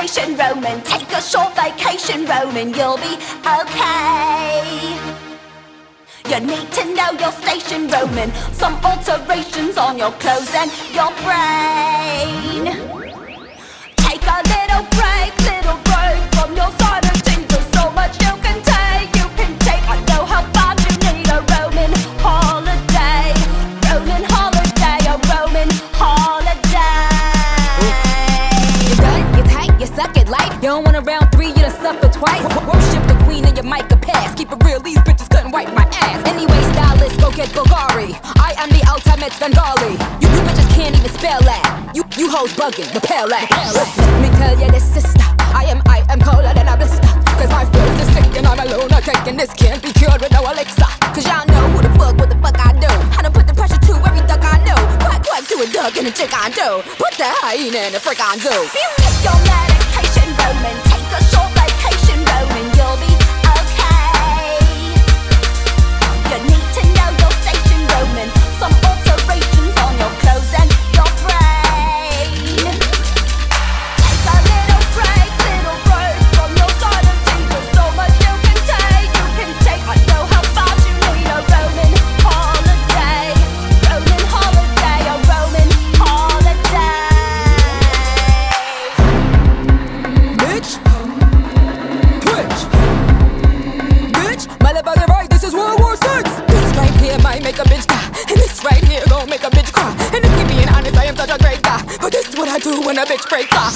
medication, Roman. Take a short vacation, Roman. You'll be okay. You need to know your station, Roman. Some alterations on your clothes and your brain. Take a little break from your sanity. There's so much you can take. I know how bad you need a Roman holiday. Roman holiday, a Roman holiday. You done, you tight, you suck at life. You don't want a round three, you done suffer twice. Worship the queen and your mic a pass. Keep it real, these bitches couldn't wipe my ass. Anyway, stylist, go get Bulgari. I am the ultimate Svengali. You bitches can't even spell that. You hoes bugging, the pale ass. Let me tell you this, sister, I am colder than a blister. Cause my flows is sick and I'm a lunatic. And this can't be cured with no elixir. Cause y'all know what the fuck I do. I done put the pressure to every duck I know. Quack to a duck and a chick I do. Put the hyena in a frick on zoo. Take your medication, Roman. Take a short vacation, Roman. You'll be okay. You need to know your station, Roman. Some alterations on your clothes and your brain. Take a little break from your sanity. There's so much you can take. I know how far you need a Roman holiday. Roman holiday, a Roman holiday. Bitch, twitch, bitch, motherfucker, right? This is World War VI. This right here might make a bitch die, and this right here gon' make a bitch cry. And if you being honest, I am such a great guy, but this is what I do when a bitch breaks off.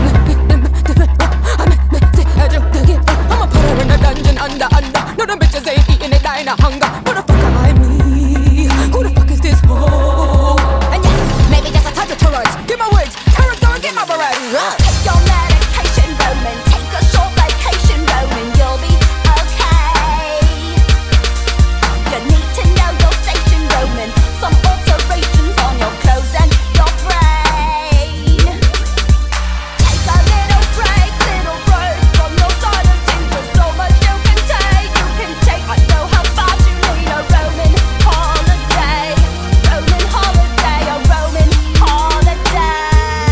I'ma put her in a dungeon under. No, them bitches ain't eating, they dying of hunger. Who the fuck am I, me? Who the fuck is this hoe? And yes, maybe just a touch of turrets. Get my words, turrets don't get my berets. Take your medication, Roman. Take a short vacation, Roman. You'll be okay. You need to know your station, Roman. Some alterations on your clothes and your brain. Take a little break from your sanity. There's so much you can take. I know how far you need a Roman holiday. Roman holiday, a Roman holiday.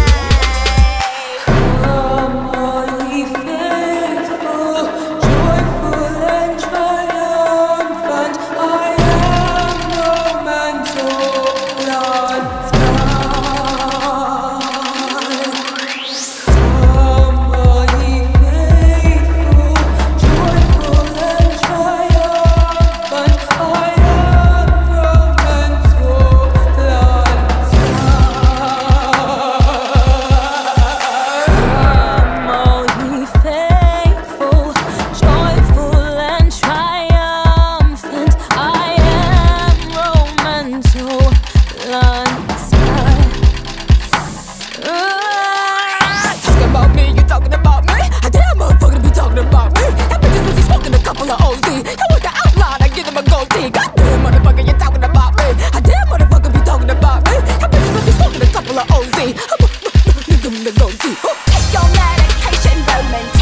Come all ye faithful, joyful and triumphant. I am Roman soul on Come all ye faithful, joyful and triumphant. I am Roman soul Come all ye faithful, joyful and triumphant. I am Roman soul Talking about me, you talking about me? I damn motherfucker be talking about me. That bitch is busy smoking a couple of OZ. And with the outline, I give him a goatee. Goddamn motherfucker, you talking about me? I damn motherfucker be talking about me. That bitch is busy smoking a couple of OZ. Give him the goatee. Take your medication, Roman.